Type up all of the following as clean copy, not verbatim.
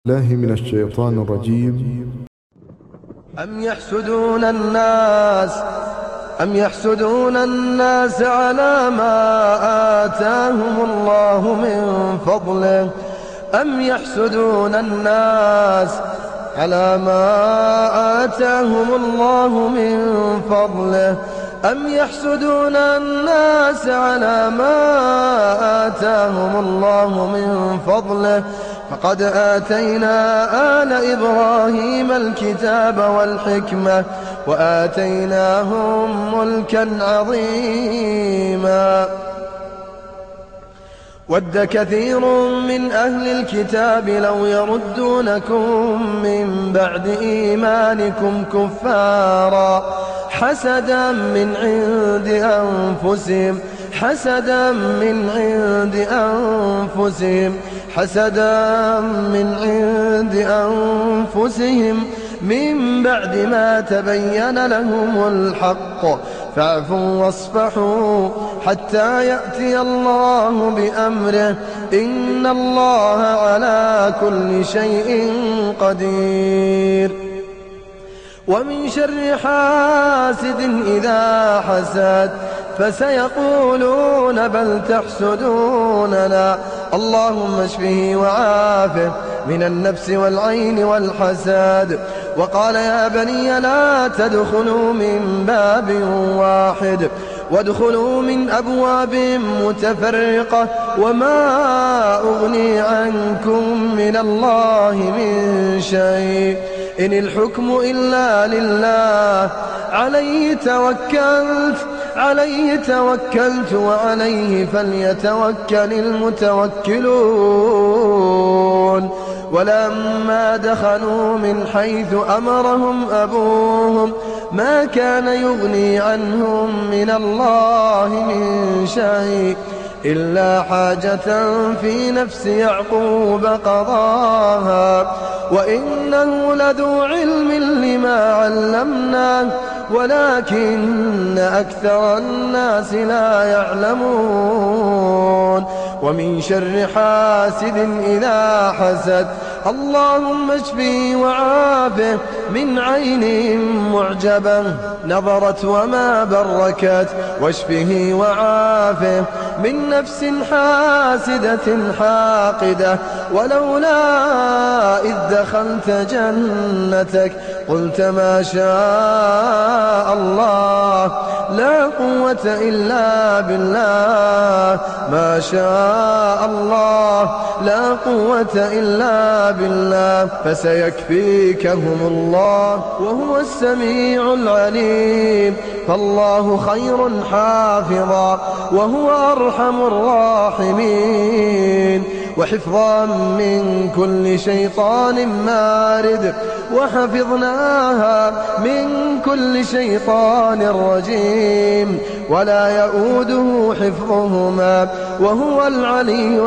الله من الشيطان الرجيم. أم يحسدون الناس على ما آتاهم الله من فضله أم يحسدون الناس على ما آتاهم الله من فضله أم يحسدون الناس على ما آتاهم الله من فضله فقد آتينا آل إبراهيم الكتاب والحكمة وآتيناهم ملكا عظيما. ود كثير من أهل الكتاب لو يردونكم من بعد إيمانكم كفارا حسدا من عند أنفسهم من بعد ما تبين لهم الحق فاعفوا واصفحوا حتى يأتي الله بأمره إن الله على كل شيء قدير. ومن شر حاسد إذا حسد فسيقولون بل تحسدوننا اللهم اشفه وعافه من النفس والعين والحسد. وقال يا بني لا تدخلوا من باب واحد وادخلوا من أبواب متفرقة وما أغني عنكم من الله من شيء إن الحكم إلا لله عليه توكلت وعليه فليتوكل المتوكلون. ولما دخلوا من حيث أمرهم أبوهم ما كان يغني عنهم من الله من شيء إلا حاجة في نفس يعقوب قضاها وإنه لذو علم لما علمناه ولكن أكثر الناس لا يعلمون. ومن شر حاسد إذا حسد اللهم اشفه وعافه من عين معجبة نظرت وما بركت واشفه وعافه من نفس حاسدة حاقدة ولولا إذ دخلت جنتك قلت ما شاء الله لا قوة إلا بالله ما شاء الله لا قوة إلا بالله فسيكفيكهم الله وهو السميع العليم. فالله خير حافظا وهو أرحم الراحمين وحفظا من كل شيطان مارد وحفظناها من كل شيطان رجيم ولا يؤوده حفظهما وهو العلي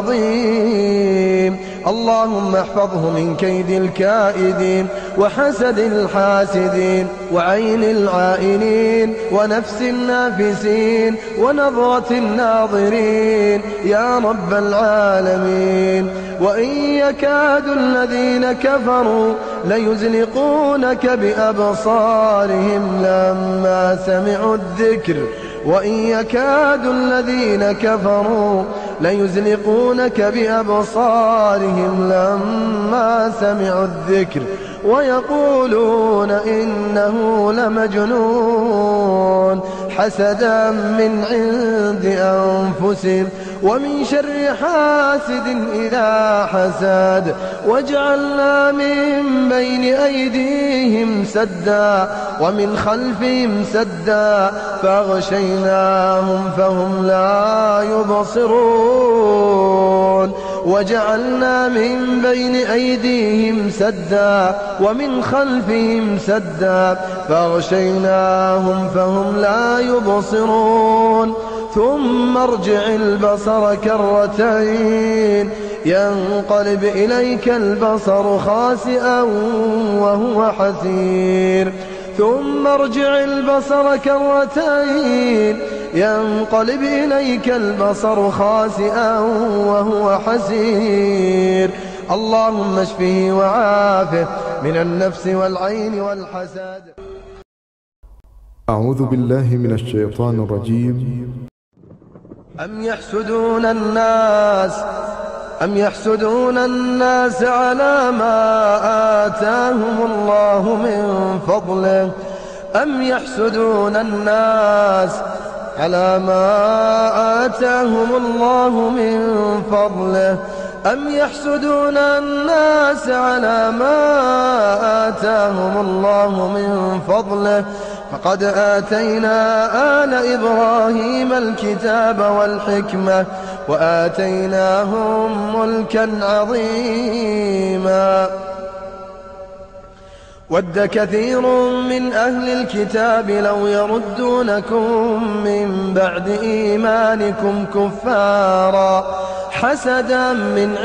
العظيم. اللهم احفظه من كيد الكائدين وحسد الحاسدين وعين العائنين ونفس النافسين ونظرة الناظرين يا رب العالمين. وإن يكاد الذين كفروا ليزلقونك بأبصارهم لما سمعوا الذكر وإن يكاد الذين كفروا ليزلقونك بأبصارهم لما سمعوا الذكر ويقولون إنه لمجنون حسدا من عند أنفسهم. ومن شر حاسد إذا حسد وجعلنا من بين أيديهم سدا ومن خلفهم سدا فأغشيناهم فهم لا يبصرون وجعلنا من بين أيديهم سدا ومن خلفهم سدا فأغشيناهم فهم لا يبصرون. ثم ارجع البصر كرتين ينقلب إليك البصر خاسئا وهو حسير ثم ارجع البصر كرتين ينقلب إليك البصر خاسئا وهو حسير اللهم اشفه وعافه من النفس والعين والحسد. أعوذ بالله من الشيطان الرجيم. أم يحسدون الناس على ما آتاهم الله من فضله أم يحسدون الناس على ما آتاهم الله من فضله أم يحسدون الناس على ما آتاهم الله من فضله فقد آتينا آل إبراهيم الكتاب والحكمة وآتيناهم ملكا عظيما. ود كثير من أهل الكتاب لو يردونكم من بعد إيمانكم كفارا حسدا من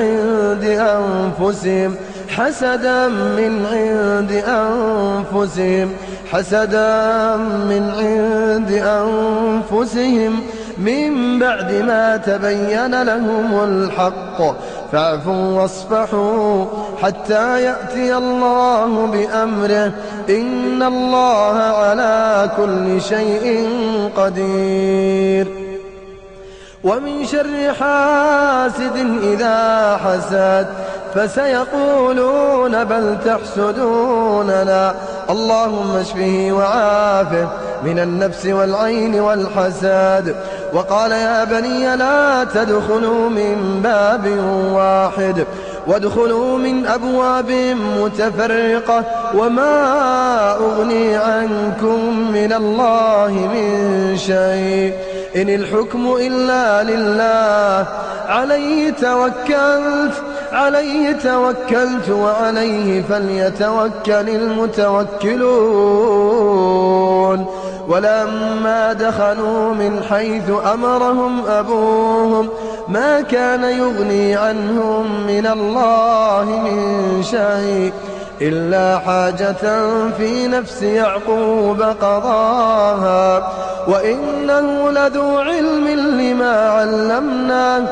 عند أنفسهم من بعد ما تبين لهم الحق فاعفوا واصفحوا حتى يأتي الله بأمره إن الله على كل شيء قدير. ومن شر حاسد إذا حسد فسيقولون بل تحسدوننا اللهم اشفه وعافه من النفس والعين والحسد. وقال يا بني لا تدخلوا من باب واحد وادخلوا من أبواب متفرقة وما أغني عنكم من الله من شيء إن الحكم إلا لله عليه توكلت وعليه فليتوكل المتوكلون. ولما دخلوا من حيث أمرهم أبوهم ما كان يغني عنهم من الله من شيء إلا حاجة في نفس يعقوب قضاها وإنه لذو علم لما علمناه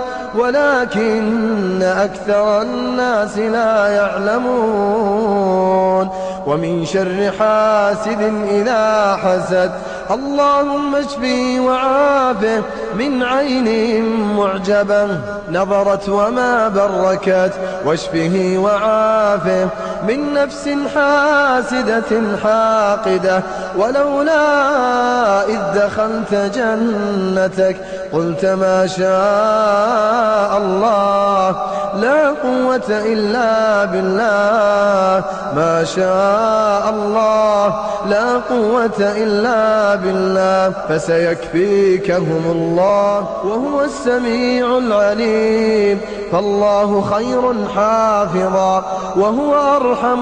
ولكن أكثر الناس لا يعلمون. ومن شر حاسد إذا حسد اللهم اشفه وعافه من عين معجبة نظرت وما بركت واشفه وعافه من نفس حاسدة حاقدة ولولا إذ دخلت جنتك قلت ما شاء الله لا قوة إلا بالله ما شاء الله لا قوة إلا بالله فسيكفيكهم الله وهو السميع العليم. فالله خير حافظا وهو أرحم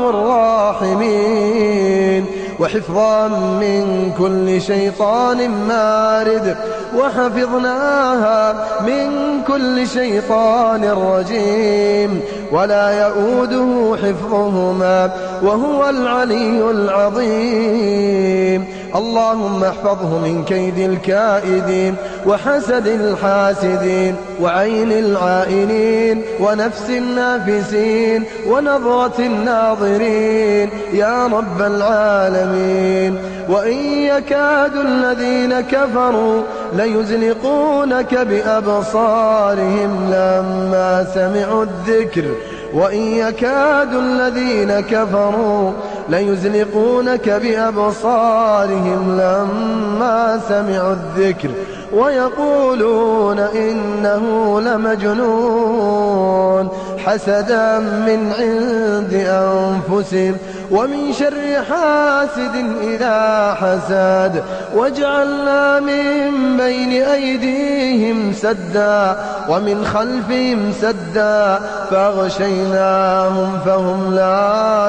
الراحمين وحفظا من كل شيطان مارد وحفظناها من كل شيطان رجيم ولا يؤوده حفظهما وهو العلي العظيم. اللهم احفظه من كيد الكائدين وحسد الحاسدين وعين العائنين ونفس النافسين ونظرة الناظرين يا رب العالمين. وإن يكاد الذين كفروا ليزلقونك بأبصارهم لما سمعوا الذكر وإن يكاد الذين كفروا ليزلقونك بأبصارهم لما سمعوا الذكر ويقولون إنه لمجنون حسدا من عند أنفسهم. ومن شر حاسد إذا حسد وجعلنا من بين أيديهم سدا ومن خلفهم سدا فأغشيناهم فهم لا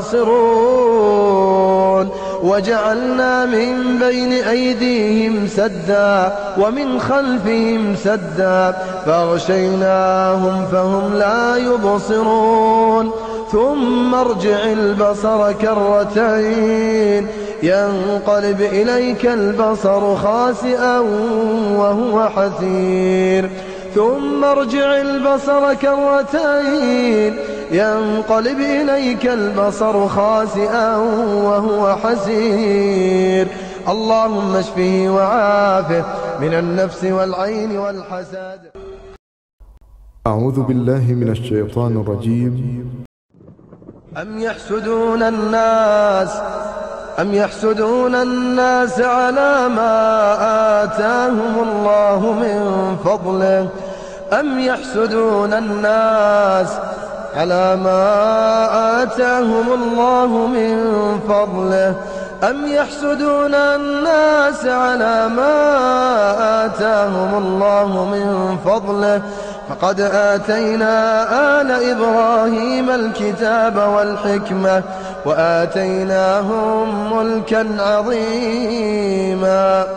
يبصرون وجعلنا من بين أيديهم سدا ومن خلفهم سدا فأغشيناهم فهم لا يبصرون. ثم ارجع البصر كرتين ينقلب إليك البصر خاسئا وهو حسير ثم ارجع البصر كرتين ينقلب إليك البصر خاسئا وهو حسير. اللهم اشفه وعافه من النفس والعين والحسد. أعوذ بالله من الشيطان الرجيم. أم يحسدون الناس على ما آتاهم الله من فضله أم يحسدون الناس على ما آتاهم الله من فضله أم يحسدون الناس على ما آتاهم الله من فضله فقد آتينا آل إبراهيم الكتاب والحكمة وآتيناهم ملكا عظيما.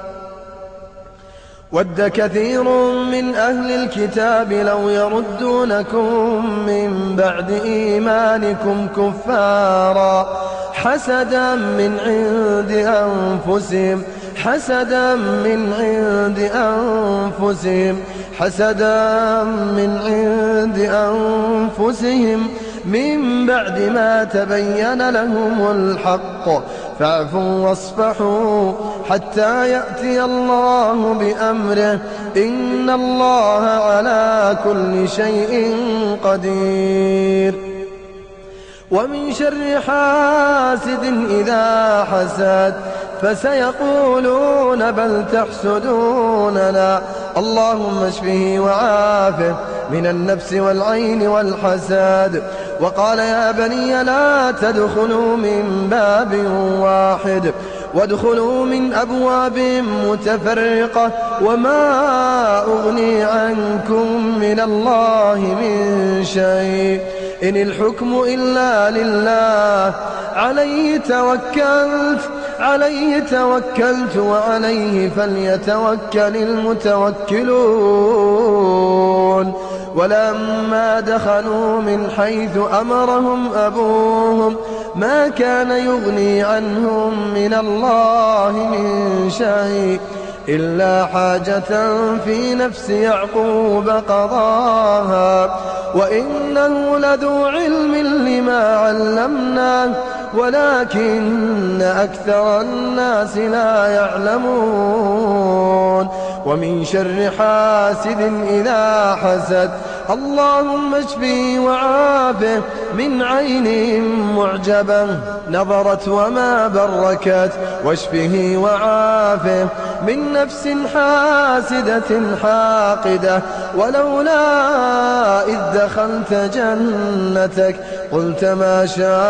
ود كثير من أهل الكتاب لو يردونكم من بعد إيمانكم كفارا حسدا من عند أنفسهم من بعد ما تبين لهم الحق فاعفوا واصفحوا حتى يأتي الله بأمره إن الله على كل شيء قدير. ومن شر حاسد إذا حسد فسيقولون بل تحسدوننا. اللهم اشفه وعافه من النفس والعين والحسد. وقال يا بني لا تدخلوا من باب واحد وادخلوا من أبواب متفرقة وما أغني عنكم من الله من شيء إن الحكم إلا لله عليه توكلت وعليه فليتوكل المتوكلون. ولما دخلوا من حيث أمرهم أبوهم ما كان يغني عنهم من الله من شيء إلا حاجة في نفس يعقوب قضاها وإنه لذو علم لما علمناه ولكن أكثر الناس لا يعلمون. ومن شر حاسد إذا حسد اللهم اشفه وعافه من عين معجبة نظرت وما بركت واشفه وعافه من نفس حاسدة حاقدة ولولا إذ دخلت جنتك قلت ما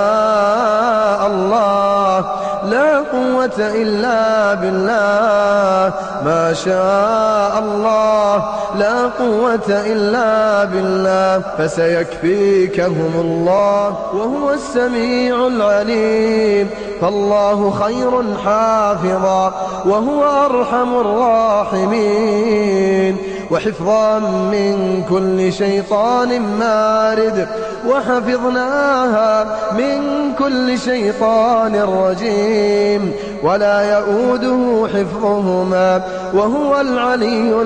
شاء الله لا قوة إلا بالله ما شاء الله لا قوة إلا بالله فسيكفيكهم الله وهو السميع العليم. فالله خير حافظا وهو أرحم الراحمين وحفظا من كل شيطان مارد وحفظناها من كل شيطان رجيم ولا يؤوده حفظهما وهو العلي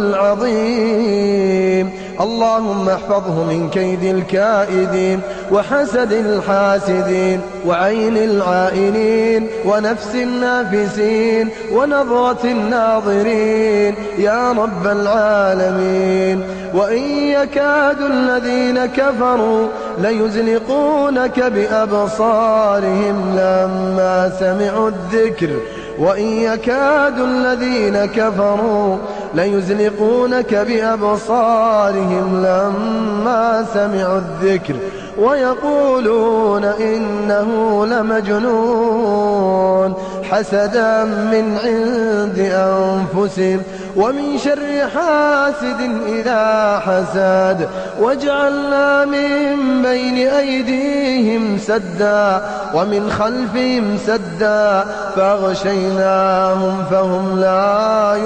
العظيم. اللهم احفظه من كيد الكائدين وحسد الحاسدين وعين العائنين ونفس النافسين ونظرة الناظرين يا رب العالمين. وإن يكاد الذين كفروا ليزلقونك بأبصارهم لما سمعوا الذكر وإن يكاد الذين كفروا ليزلقونك بأبصارهم لما سمعوا الذكر ويقولون إنه لمجنون حسدا من عند أنفسهم. ومن شر حاسد إذا حسد وجعلنا من بين أيديهم سدا ومن خلفهم سدا فأغشيناهم فهم لا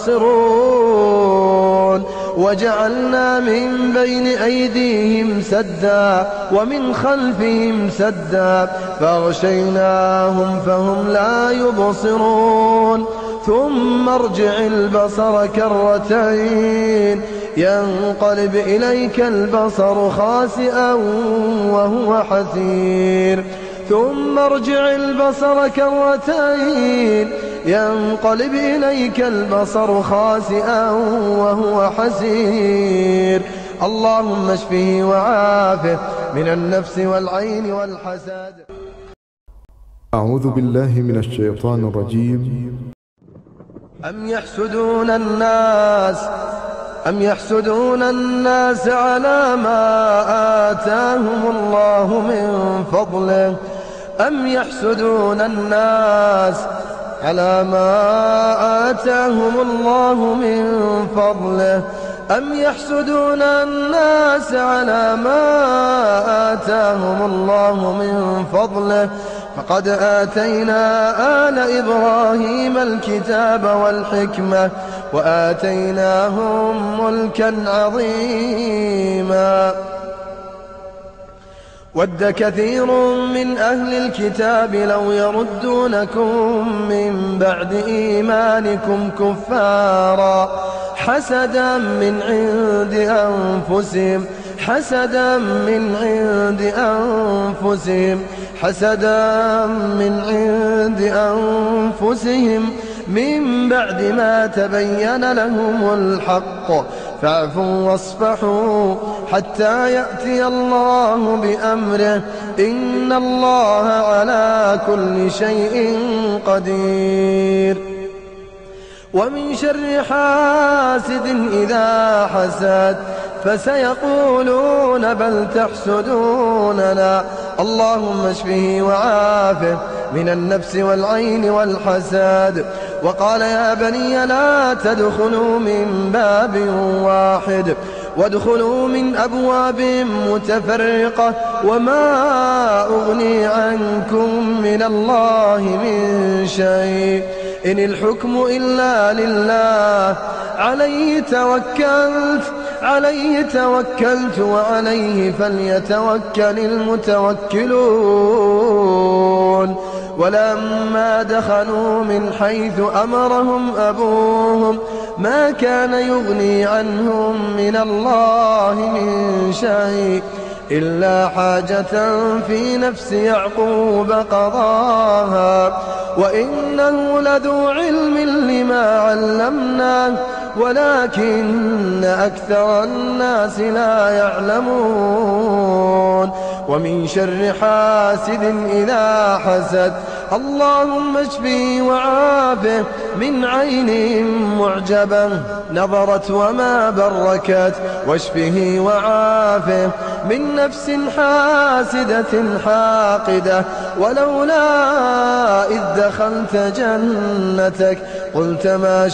يبصرون. وجعلنا من بين أيديهم سدا ومن خلفهم سدا فأغشيناهم فهم لا يبصرون. ثم ارجع البصر كرتين ينقلب إليك البصر خاسئا وهو حسير ثم ارجع البصر كرتين ينقلب إليك البصر خاسئا وهو حسير اللهم اشفه وعافه من النفس والعين والحسد. أعوذ بالله من الشيطان الرجيم. أم يحسدون الناس على ما آتاهم الله من فضله أم يحسدون الناس على ما آتاهم الله من فضله أم يحسدون الناس على ما آتاهم الله من فضله فقد آتينا آل إبراهيم الكتاب والحكمة وآتيناهم ملكا عظيما. ود كثير من أهل الكتاب لو يردونكم من بعد إيمانكم كفارا حسدا من عند أنفسهم من بعد ما تبين لهم الحق فاعفوا واصفحوا حتى يأتي الله بأمره إن الله على كل شيء قدير. ومن شر حاسد إذا حسد فسيقولون بل تحسدوننا اللهم اشفه وعافه من النفس والعين والحسد. وقال يا بني لا تدخلوا من باب واحد وادخلوا من أبواب متفرقة وما أغني عنكم من الله من شيء إن الحكم إلا لله عليه توكلت وعليه فليتوكل المتوكلون. ولما دخلوا من حيث أمرهم أبوهم ما كان يغني عنهم من الله من شيء إلا حاجة في نفس يعقوب قضاها وإنه لذو علم لما علمناه ولكن أكثر الناس لا يعلمون. ومن شر حاسد إذا حسد اللهم اشفه وعافه من عين معجبة نظرت وما بركت واشفه وعافه من نفس حاسدة حاقدة ولولا إذ دخلت جنتك قلت ما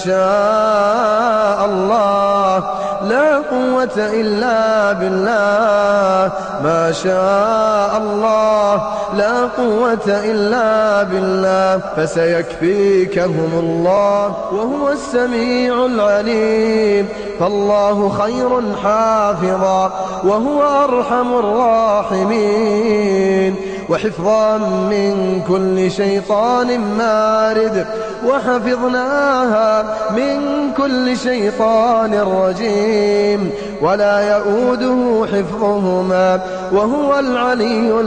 شاء الله لا قوة إلا بالله ما شاء الله لا قوة إلا بالله فسيكفيكهم الله وهو السميع العليم. فالله خير حافظا وهو أرحم الراحمين وحفظا من كل شيطان مارد وحفظناها من كل شيطان رجيم ولا يؤوده حفظهما وهو العلي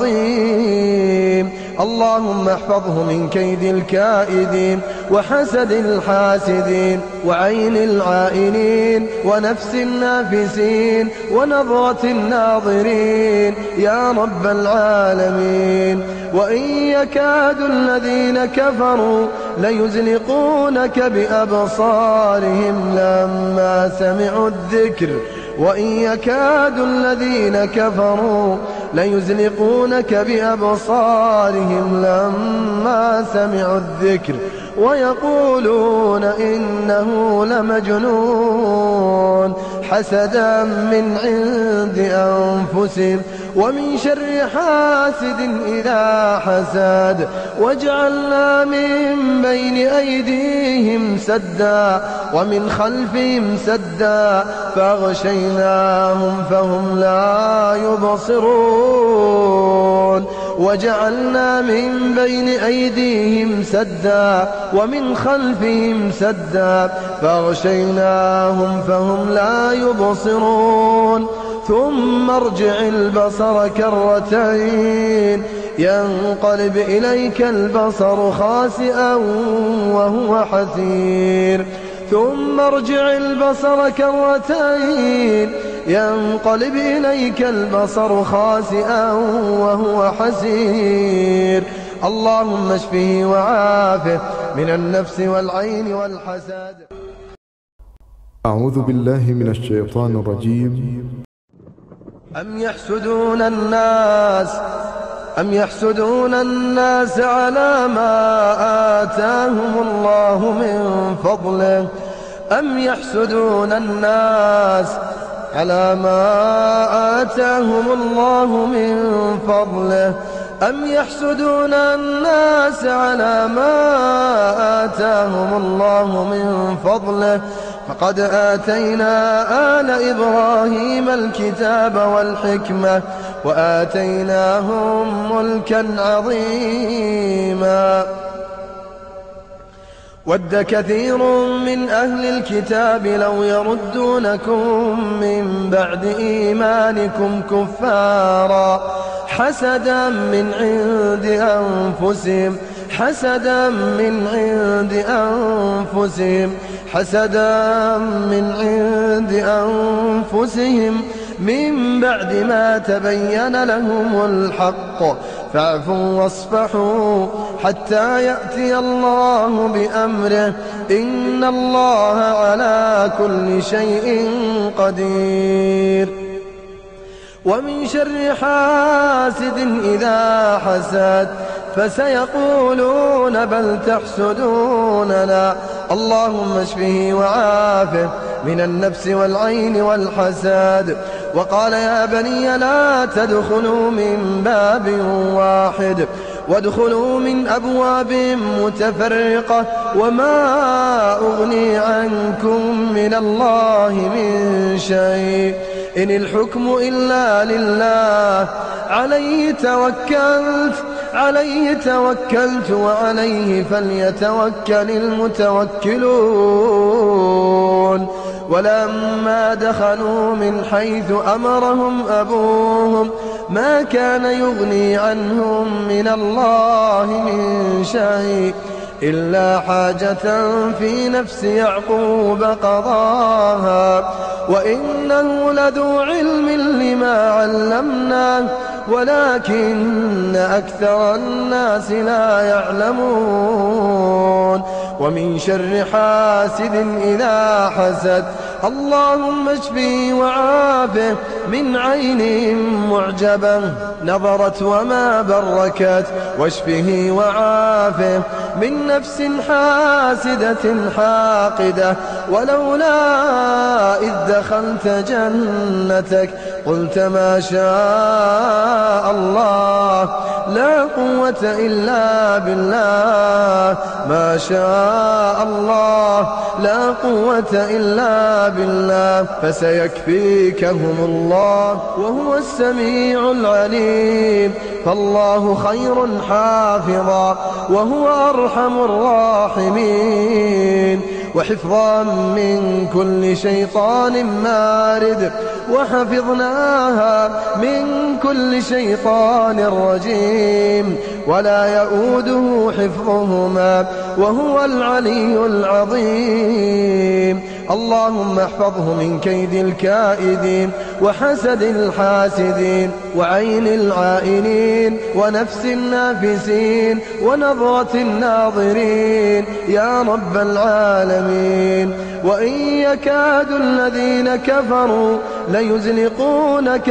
العظيم. اللهم احفظه من كيد الكائدين وحسد الحاسدين وعين العائنين ونفس النافسين ونظرة الناظرين يا رب العالمين. وإن يكاد الذين كفروا ليزلقونك بأبصارهم لما سمعوا الذكر وإن يكاد الذين كفروا ليزلقونك بأبصارهم لما سمعوا الذكر ويقولون إنه لمجنون حسدا من عند أنفسهم. ومن شر حاسد إذا حسد وجعلنا من بين أيديهم سدا ومن خلفهم سدا فأغشيناهم فهم لا يبصرون وجعلنا من بين أيديهم سدا ومن خلفهم سدا فأغشيناهم فهم لا يبصرون ثم ارجع البصر كرتين ينقلب إليك البصر خاسئا وهو حسير ثم ارجع البصر كرتين ينقلب إليك البصر خاسئا وهو حسير اللهم اشفه وعافه من النفس والعين والحسد. أعوذ بالله من الشيطان الرجيم. أم يحسدون الناس على ما آتاهم الله من فضله أم يحسدون الناس على ما آتاهم الله من فضله أم يحسدون الناس على ما آتاهم الله من فضله فقد آتينا آل إبراهيم الكتاب والحكمة وآتيناهم ملكا عظيما ود كثير من أهل الكتاب لو يردونكم من بعد إيمانكم كفارا حسدا من عند أنفسهم من بعد ما تبين لهم الحق فاعفوا واصفحوا حتى يأتي الله بأمره إن الله على كل شيء قدير. ومن شر حاسد إذا حسد فسيقولون بل تحسدوننا اللهم اشفه وعافه من النفس والعين والحسد. وقال يا بني لا تدخلوا من باب واحد وادخلوا من أبواب متفرقة وما أغني عنكم من الله من شيء إن الحكم إلا لله عليه توكلت وعليه فليتوكل المتوكلون. ولما دخلوا من حيث أمرهم أبوهم ما كان يغني عنهم من الله من شيء إلا حاجة في نفس يعقوب قضاها وإنه لذو علم لما علمناه ولكن أكثر الناس لا يعلمون. ومن شر حاسد إذا حسد اللهم اشفه وعافه من عين معجبة نظرت وما بركت واشفه وعافه من نفس حاسدة حاقدة ولولا إذ دخلت جنتك قلت ما شاء الله لا قوة إلا بالله ما شاء الله لا قوة إلا بالله فسيكفيكهم الله وهو السميع العليم. فالله خير حافظا وهو أرحم الراحمين وحفظا من كل شيطان مارد وحفظناها من كل شيطان رجيم ولا يؤوده حفظهما وهو العلي العظيم. اللهم احفظه من كيد الكائدين وحسد الحاسدين وعين العائنين ونفس النافسين ونظرة الناظرين يا رب العالمين. وإن يكاد الذين كفروا ليزلقونك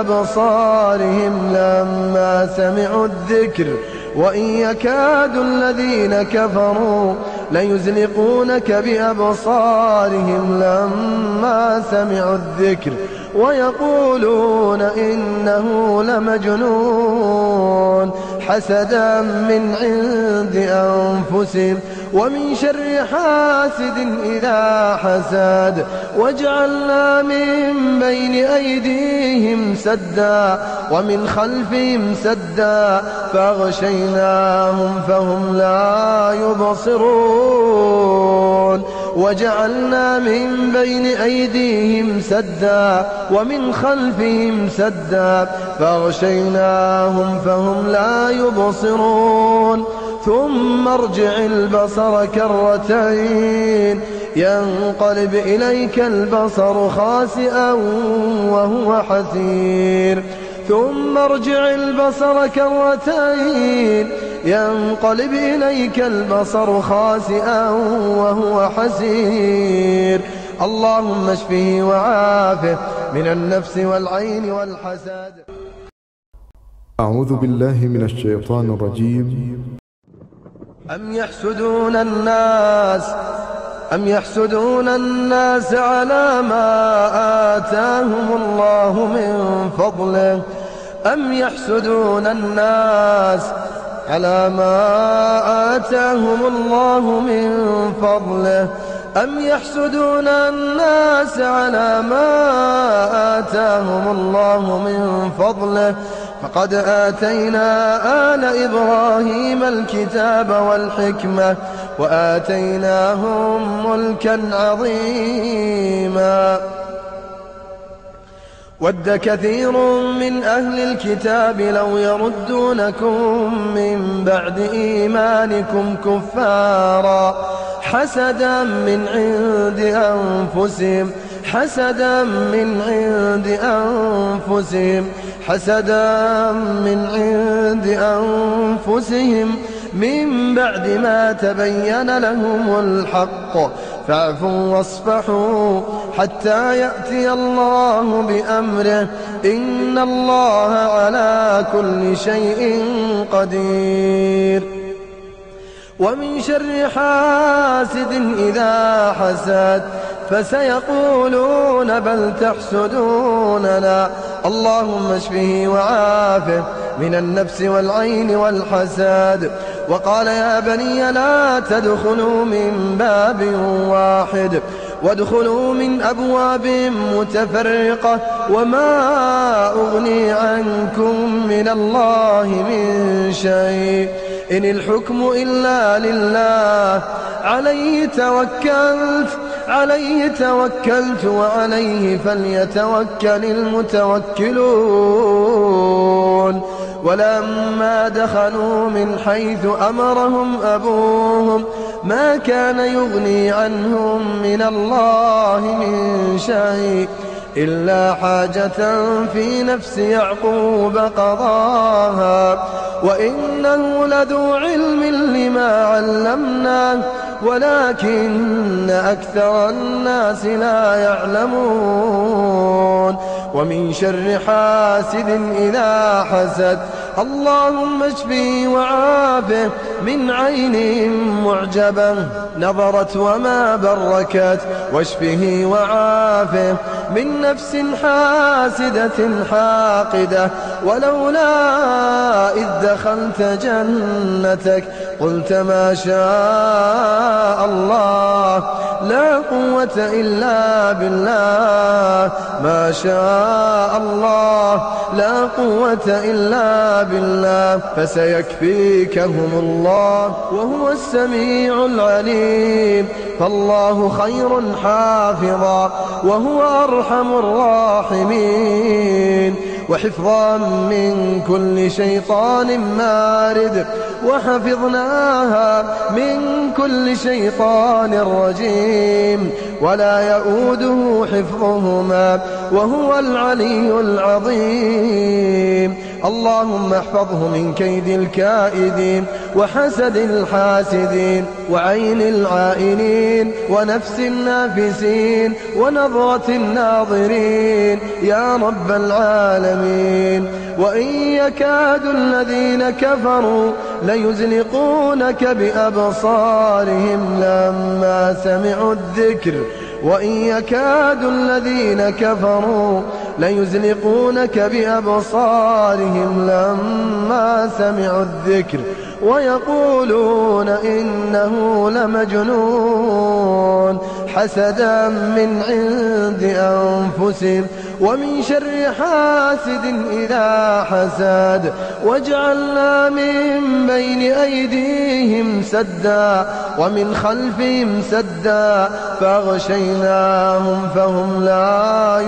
بأبصارهم لما سمعوا الذكر وإن يكاد الذين كفروا ليزلقونك بأبصارهم لما سمعوا الذكر ويقولون إنه لمجنون حسدا من عند أنفسهم ومن شر حاسد إذا حسد. وجعلنا من بين أيديهم سدا ومن خلفهم سدا فأغشيناهم فهم لا يبصرون. وجعلنا من بين أيديهم سدا ومن خلفهم سدا فأغشيناهم فهم لا يبصرون. ثم ارجع البصر كرتين ينقلب إليك البصر خاسئا وهو حسير. ثم ارجع البصر كرتين ينقلب إليك البصر خاسئا وهو حسير. اللهم اشفه وعافه من النفس والعين والحسد. أعوذ بالله من الشيطان الرجيم. أم يحسدون الناس على ما آتاهم الله من فضله. أم يحسدون الناس على ما آتاهم الله من فضله. أم يحسدون الناس على ما آتاهم الله من فضله. فقد آتينا آل إبراهيم الكتاب والحكمة وآتيناهم ملكا عظيما. ود كثير من أهل الكتاب لو يردونكم من بعد إيمانكم كفارا حسدا من عند أنفسهم من بعد ما تبين لهم الحق. فاعفوا واصفحوا حتى يأتي الله بأمره إن الله على كل شيء قدير. ومن شر حاسد إذا حسد فسيقولون بل تحسدوننا. اللهم اشفه وعافه من النفس والعين والحسد. وقال يا بني لا تدخلوا من باب واحد وادخلوا من أبواب متفرقة وما أغني عنكم من الله من شيء إن الحكم إلا لله عليه توكلت وعليه فليتوكل المتوكلون. ولما دخلوا من حيث أمرهم أبوهم ما كان يغني عنهم من الله من شيء إلا حاجة في نفس يعقوب قضاها وإنه لذو علم لما علمناه ولكن أكثر الناس لا يعلمون. ومن شر حاسد إذا حسد. اللهم اشفه وعافه من عين معجبة نظرت وما بركت واشفه وعافه من نفس حاسدة حاقدة ولولا إذ دخلت جنتك قلت ما شاء الله لا قوة إلا بالله ما شاء الله لا قوة إلا بالله فسيكفيكهم الله وهو السميع العليم. فالله خير حافظا وهو أرحم الراحمين وحفظا من كل شيطان مارد وحفظناها من كل شيطان رجيم ولا يؤوده حفظهما وهو العلي العظيم. اللهم احفظه من كيد الكائدين وحسد الحاسدين وعين العائنين ونفس النافسين ونظرة الناظرين يا رب العالمين. وإن يكاد الذين كفروا ليزلقونك بأبصارهم لما سمعوا الذكر وإن يكاد الذين كفروا ليزلقونك بأبصارهم لما سمعوا الذكر ويقولون إنه لمجنون حسدا من عند أنفسهم ومن شر حاسد إذا حسد وجعلنا من بين أيديهم سدا ومن خلفهم سدا فأغشيناهم فهم لا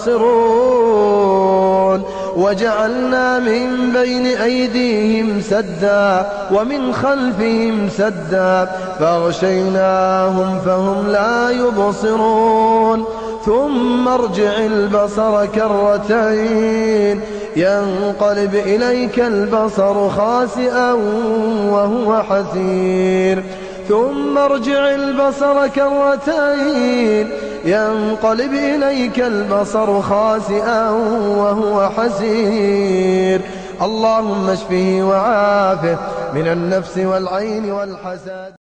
يبصرون وجعلنا من بين أيديهم سدا ومن خلفهم سدا فأغشيناهم فهم لا يبصرون ثم ارجع البصر كرتين ينقلب إليك البصر خاسئا وهو حسير ثم ارجع البصر كرتين ينقلب إليك البصر خاسئا وهو حسير اللهم اشفه وعافه من النفس والعين والحسد.